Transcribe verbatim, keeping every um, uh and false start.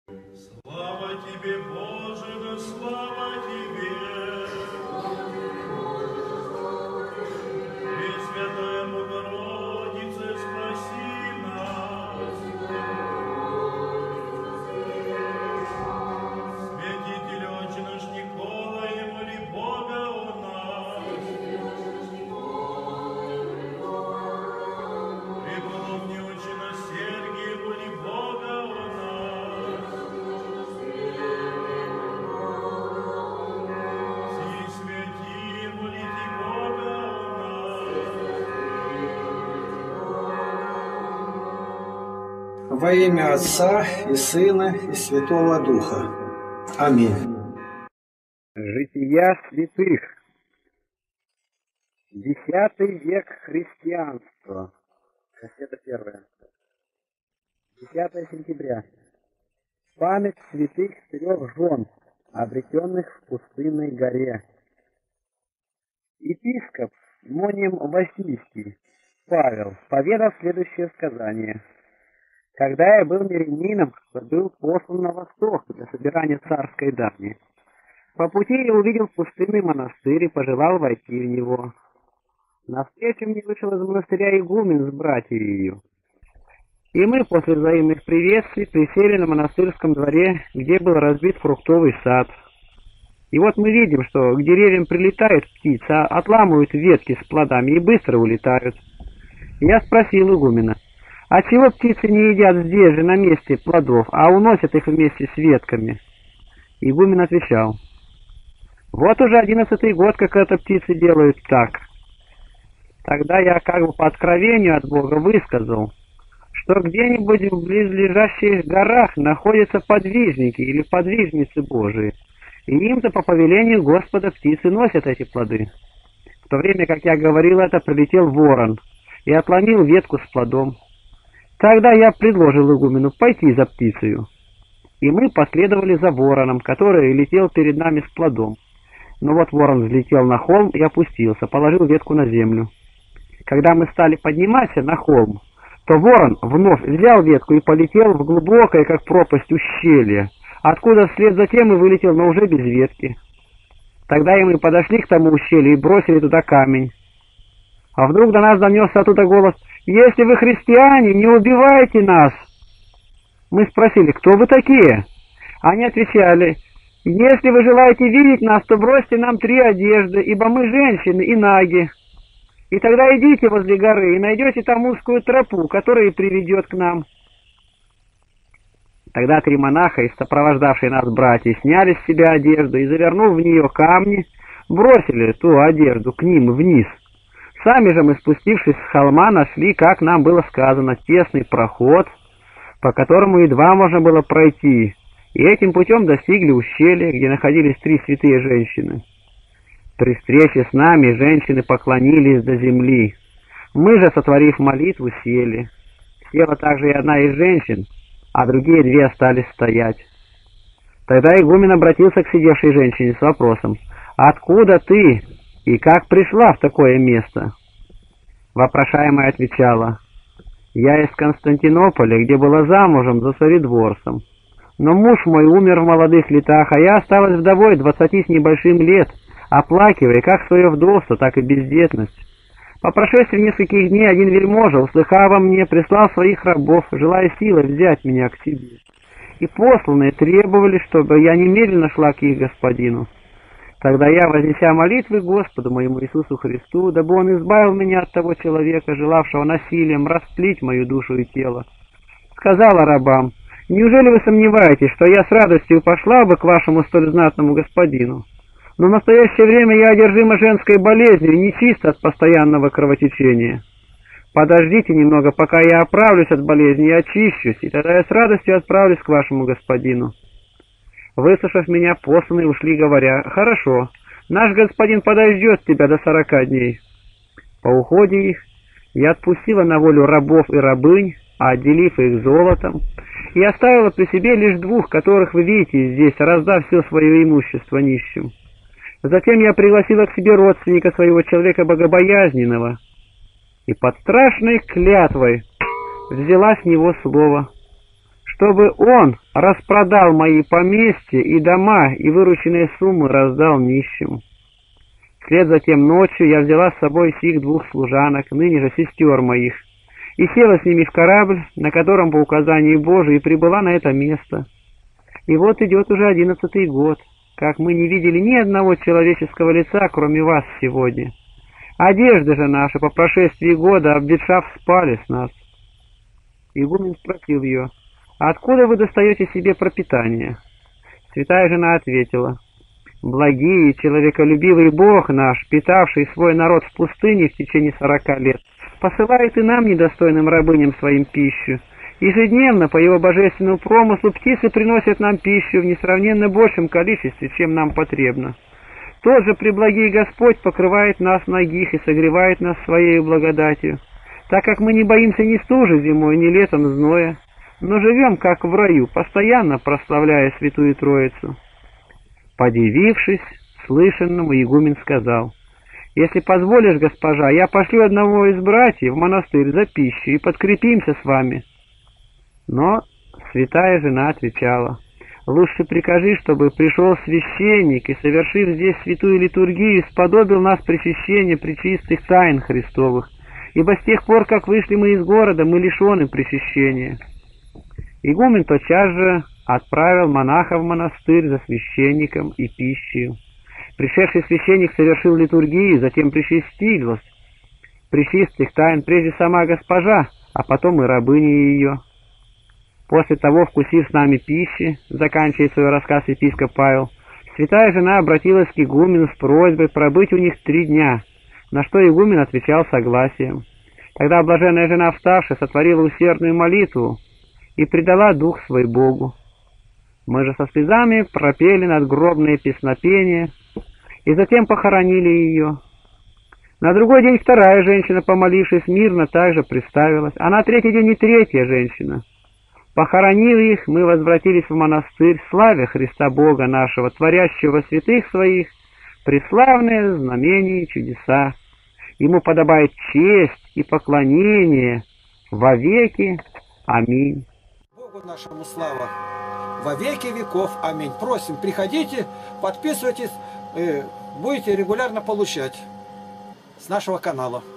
Слава тебе, Боже, да слава тебе! Пресвятая Богородица, спаси нас! Святитель Отче наш Николай, моли Бога о нас! Преподобный Отче наш Сергий, моли Бога о нас! Все святые, молите Бога о нас! Во имя Отца и Сына и Святого Духа. Аминь. Жития святых. Десятый век христианства. Кассета первая. десятое сентября. Память святых трех жен, обретенных в пустынной горе. Епископ Моним Васильский Павел поведал следующее сказание. Когда я был мирянином, то был послан на восток для собирания царской дани. По пути я увидел пустынный монастырь и пожелал войти в него. Навстречу мне вышел из монастыря игумен с братьею. И мы после взаимных приветствий присели на монастырском дворе, где был разбит фруктовый сад. И вот мы видим, что к деревьям прилетают птицы, отламывают ветки с плодами и быстро улетают. Я спросил игумена, а чего птицы не едят здесь же, на месте плодов, а уносят их вместе с ветками? Игумен отвечал, вот уже одиннадцатый год, как это птицы делают так. Тогда я как бы по откровению от Бога высказал, что где-нибудь в близлежащих горах находятся подвижники или подвижницы Божии, и им-то по повелению Господа птицы носят эти плоды. В то время, как я говорил это, прилетел ворон и отломил ветку с плодом. Тогда я предложил игумену пойти за птицею, и мы последовали за вороном, который летел перед нами с плодом. Но вот ворон взлетел на холм и опустился, положил ветку на землю. Когда мы стали подниматься на холм, то ворон вновь взял ветку и полетел в глубокое, как пропасть, ущелье, откуда вслед за тем и вылетел, но уже без ветки. Тогда и мы подошли к тому ущелью и бросили туда камень. А вдруг до нас донесся оттуда голос: «Если вы христиане, не убивайте нас!» Мы спросили, кто вы такие? Они отвечали, «Если вы желаете видеть нас, то бросьте нам три одежды, ибо мы женщины и наги. И тогда идите возле горы и найдете там узкую тропу, которая и приведет к нам». Тогда три монаха, и сопровождавшие нас братья, сняли с себя одежду и, завернув в нее камни, бросили ту одежду к ним вниз. Сами же мы, спустившись с холма, нашли, как нам было сказано, тесный проход, по которому едва можно было пройти, и этим путем достигли ущелья, где находились три святые женщины. При встрече с нами женщины поклонились до земли. Мы же, сотворив молитву, сели. Села также и одна из женщин, а другие две остались стоять. Тогда игумен обратился к сидевшей женщине с вопросом: «Откуда ты и как пришла в такое место?» Вопрошаемая отвечала: «Я из Константинополя, где была замужем за царедворцем. Но муж мой умер в молодых летах, а я осталась вдовой двадцати с небольшим лет, оплакивая как свое вдовство, так и бездетность. По прошествии нескольких дней один вельможа, услыхав о мне, прислал своих рабов, желая силой взять меня к себе. И посланные требовали, чтобы я немедленно шла к их господину. Тогда я, вознеся молитвы Господу моему Иисусу Христу, дабы Он избавил меня от того человека, желавшего насилием растлить мою душу и тело, сказала рабам: «Неужели вы сомневаетесь, что я с радостью пошла бы к вашему столь знатному господину? Но в настоящее время я одержима женской болезнью и нечиста от постоянного кровотечения. Подождите немного, пока я оправлюсь от болезни и очищусь, и тогда я с радостью отправлюсь к вашему господину». Выслушав меня, посланные ушли, говоря: «Хорошо, наш господин подождет тебя до сорока дней». По уходе их я отпустила на волю рабов и рабынь, а отделив их золотом, и оставила при себе лишь двух, которых вы видите здесь, раздав все свое имущество нищим. Затем я пригласила к себе родственника своего, человека богобоязненного, и под страшной клятвой взяла с него слово, чтобы он распродал мои поместья и дома, и вырученные суммы раздал нищим. Вслед за тем ночью я взяла с собой сих двух служанок, ныне же сестер моих, и села с ними в корабль, на котором по указанию Божию и прибыла на это место. И вот идет уже одиннадцатый год, как мы не видели ни одного человеческого лица, кроме вас сегодня. Одежды же наши по прошествии года, обветшав, спали с нас. Игумен спросил ее: «Откуда вы достаете себе пропитание?» Святая жена ответила: «Благий и человеколюбивый Бог наш, питавший свой народ в пустыне в течение сорока лет, посылает и нам, недостойным рабыням, своим пищу. Ежедневно по его божественному промыслу птицы приносят нам пищу в несравненно большем количестве, чем нам потребно. Тот же преблагий Господь покрывает нас нагих и согревает нас своей благодатью, так как мы не боимся ни стужи зимой, ни летом зноя, но живем как в раю, постоянно прославляя Святую Троицу». Подивившись слышанному, игумен сказал: «Если позволишь, госпожа, я пошлю одного из братьев в монастырь за пищей и подкрепимся с вами». Но святая жена отвечала: «Лучше прикажи, чтобы пришел священник и, совершив здесь святую литургию, сподобил нас причащения пречистых тайн Христовых, ибо с тех пор, как вышли мы из города, мы лишены причащения». Игумен тотчас же отправил монаха в монастырь за священником и пищей. Пришедший священник совершил литургию, затем причастилась пречистых тайн прежде сама госпожа, а потом и рабыни ее. После того, вкусив с нами пищи, заканчивая свой рассказ епископ Павел, святая жена обратилась к игумену с просьбой пробыть у них три дня, на что игумен отвечал согласием. Тогда блаженная жена, вставши, сотворила усердную молитву и предала дух свой Богу. Мы же со слезами пропели надгробные песнопения и затем похоронили ее. На другой день вторая женщина, помолившись мирно, также приставилась, а на третий день и третья женщина. Похоронив их, мы возвратились в монастырь, славя Христа Бога нашего, творящего святых своих, преславные знамения и чудеса. Ему подобает честь и поклонение вовеки. Аминь. Богу нашему слава во веки веков. Аминь. Просим, приходите, подписывайтесь, будете регулярно получать с нашего канала.